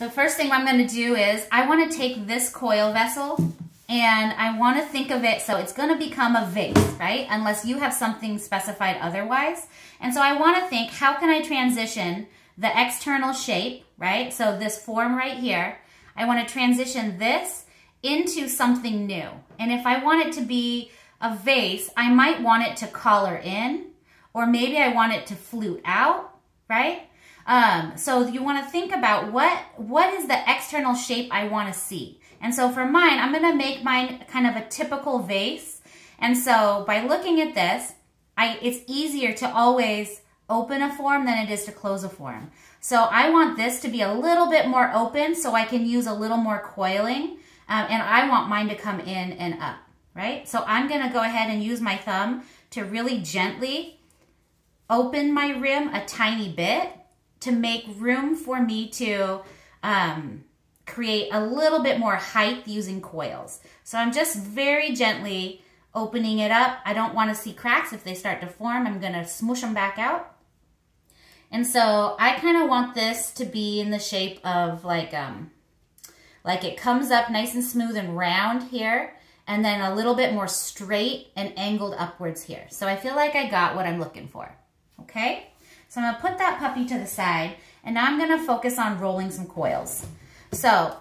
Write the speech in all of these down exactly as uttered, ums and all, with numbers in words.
The first thing I'm going to do is I want to take this coil vessel and I want to think of it so it's going to become a vase, right? Unless you have something specified otherwise. And so I want to think, how can I transition the external shape, right? So this form right here, I want to transition this into something new. And if I want it to be a vase, I might want it to collar in, or maybe I want it to flute out, right? Um, so you want to think about what, what is the external shape I want to see. And so for mine, I'm going to make mine kind of a typical vase. And so by looking at this, I, it's easier to always open a form than it is to close a form. So I want this to be a little bit more open so I can use a little more coiling. Um, and I want mine to come in and up, right? So I'm going to go ahead and use my thumb to really gently open my rim a tiny bit to make room for me to um, create a little bit more height using coils. So I'm just very gently opening it up. I don't want to see cracks. If they start to form, I'm going to smoosh them back out. And so I kind of want this to be in the shape of like, um, like it comes up nice and smooth and round here, and then a little bit more straight and angled upwards here. So I feel like I got what I'm looking for, okay? So I'm gonna put that puppy to the side, and now I'm gonna focus on rolling some coils. So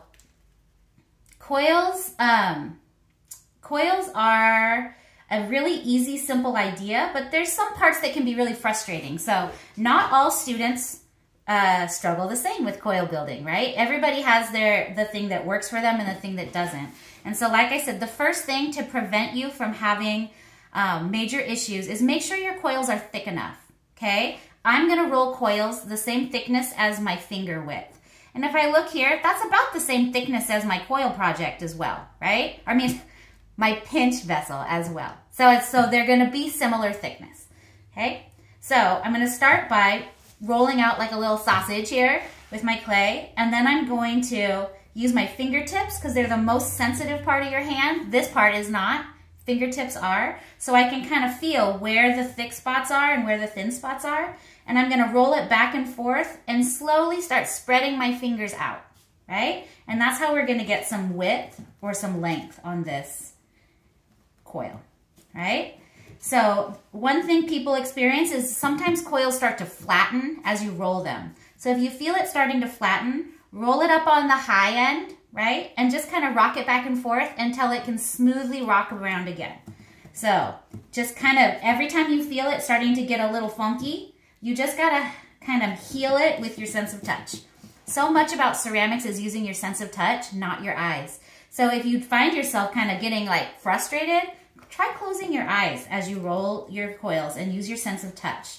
coils, um, coils are a really easy, simple idea, but there's some parts that can be really frustrating. So not all students uh, struggle the same with coil building, right? Everybody has their the thing that works for them and the thing that doesn't. And so like I said, the first thing to prevent you from having um, major issues is make sure your coils are thick enough, okay? I'm gonna roll coils the same thickness as my finger width. And if I look here, that's about the same thickness as my coil project as well, right? I mean, my pinch vessel as well. So it's so they're gonna be similar thickness, okay? So I'm gonna start by rolling out like a little sausage here with my clay, and then I'm going to use my fingertips because they're the most sensitive part of your hand. This part is not, fingertips are, so I can kind of feel where the thick spots are and where the thin spots are. And I'm gonna roll it back and forth and slowly start spreading my fingers out, right? And that's how we're gonna get some width or some length on this coil, right? So one thing people experience is sometimes coils start to flatten as you roll them. So if you feel it starting to flatten, roll it up on the high end, right? And just kind of rock it back and forth until it can smoothly rock around again. So just kind of every time you feel it starting to get a little funky, you just gotta kind of heal it with your sense of touch. So much about ceramics is using your sense of touch, not your eyes. So if you find yourself kind of getting like frustrated, try closing your eyes as you roll your coils and use your sense of touch.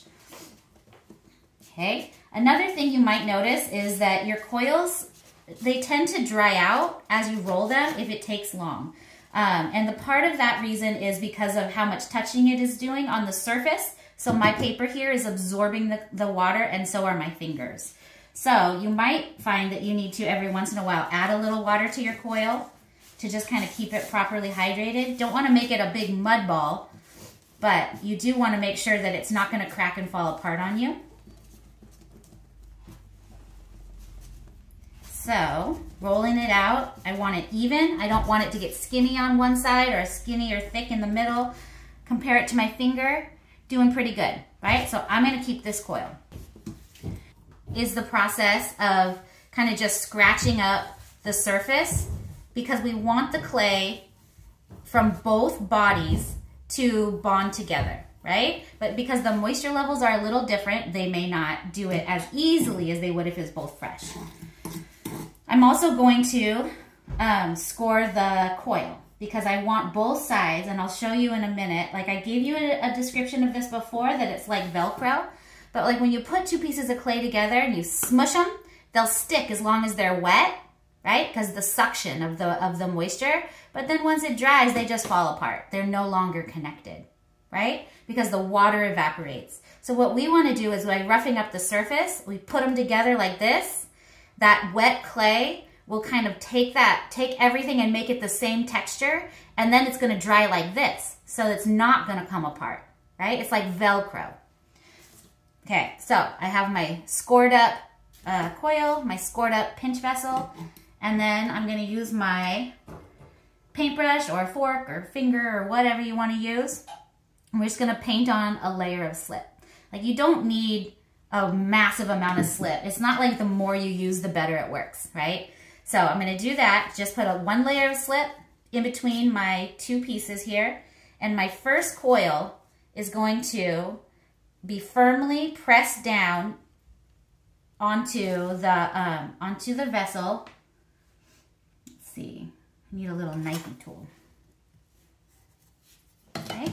Okay, another thing you might notice is that your coils, they tend to dry out as you roll them if it takes long. Um, and the part of that reason is because of how much touching it is doing on the surface. So my paper here is absorbing the, the water, and so are my fingers. So you might find that you need to every once in a while add a little water to your coil to just kind of keep it properly hydrated. Don't want to make it a big mud ball, but you do want to make sure that it's not going to crack and fall apart on you. So rolling it out, I want it even. I don't want it to get skinny on one side or skinny or thick in the middle. Compare it to my finger, doing pretty good, right? So I'm going to keep this coil. Is the process of kind of just scratching up the surface, because we want the clay from both bodies to bond together, right? But because the moisture levels are a little different, they may not do it as easily as they would if it was both fresh. I'm also going to um, score the coil because I want both sides, and I'll show you in a minute. Like I gave you a, a description of this before, that it's like Velcro, but like when you put two pieces of clay together and you smush them, they'll stick as long as they're wet, right? Because the suction of the, of the moisture. But then once it dries, they just fall apart. They're no longer connected, right? Because the water evaporates. So what we want to do is by roughing up the surface, we put them together like this. That wet clay will kind of take that, take everything and make it the same texture. And then it's going to dry like this. So it's not going to come apart, right? It's like Velcro. Okay, so I have my scored up uh, coil, my scored up pinch vessel, and then I'm going to use my paintbrush or fork or finger or whatever you want to use. And we're just going to paint on a layer of slip. Like, you don't need a massive amount of slip. It's not like the more you use, the better it works, right? So I'm going to do that. Just put a one layer of slip in between my two pieces here. And my first coil is going to be firmly pressed down onto the um, onto the vessel. Let's see, I need a little knifey tool. Okay.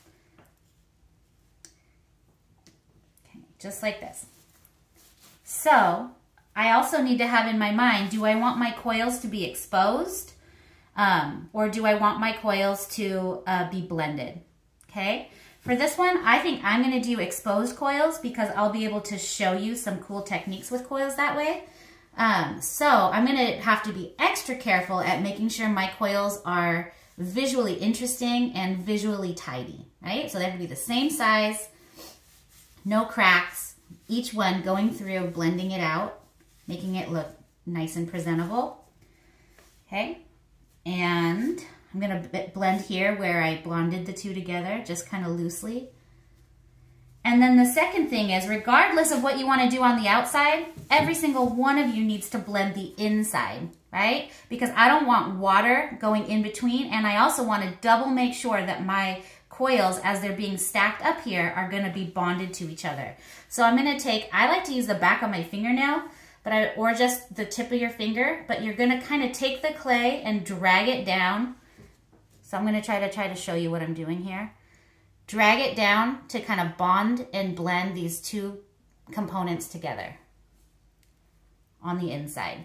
Okay, just like this. So I also need to have in my mind, do I want my coils to be exposed, um, or do I want my coils to uh, be blended? Okay. For this one, I think I'm going to do exposed coils because I'll be able to show you some cool techniques with coils that way. Um, so I'm going to have to be extra careful at making sure my coils are visually interesting and visually tidy, right? So they have to be the same size, no cracks, each one going through, blending it out, making it look nice and presentable. Okay, and I'm going to blend here where I blended the two together, just kind of loosely. And then the second thing is, regardless of what you want to do on the outside, every single one of you needs to blend the inside, right? Because I don't want water going in between, and I also want to double make sure that my coils, as they're being stacked up here, are going to be bonded to each other. So I'm going to take, I like to use the back of my fingernail, but I, or just the tip of your finger, but you're going to kind of take the clay and drag it down. So I'm going to try to try to show you what I'm doing here. Drag it down to kind of bond and blend these two components together on the inside.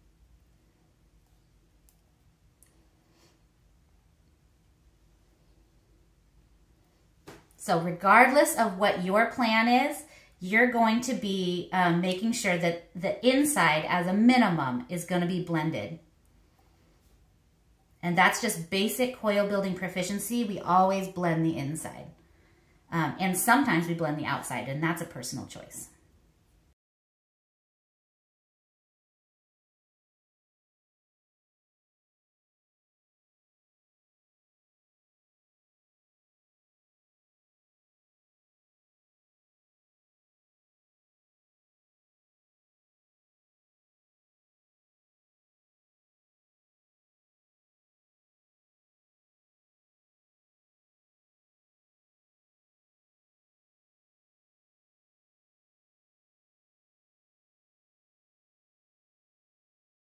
So regardless of what your plan is, you're going to be um, making sure that the inside, as a minimum, is going to be blended. And that's just basic coil building proficiency. We always blend the inside. Um, and sometimes we blend the outside, and that's a personal choice.